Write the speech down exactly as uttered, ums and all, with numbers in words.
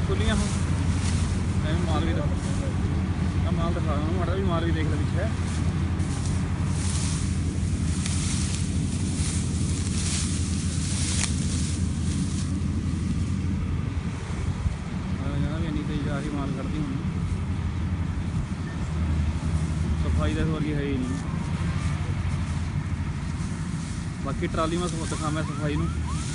खुलियां हो माल भी माल दिखा माड़ा भी माल भी देख लो पीछे भी इन्नी तेज आ रही माल कढ़ती हूँ सफाई तो वर्गी है ही नहीं बाकी ट्राली में दिखा मैं सफाई में